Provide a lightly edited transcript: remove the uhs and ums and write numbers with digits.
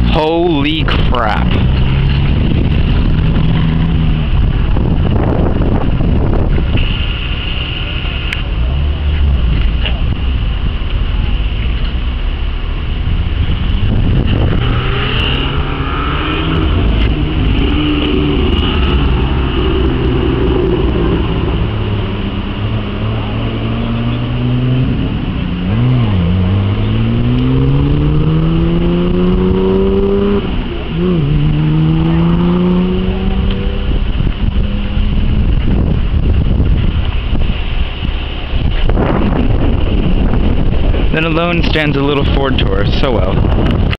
Holy crap. Then alone stands a little Ford Taurus, so well.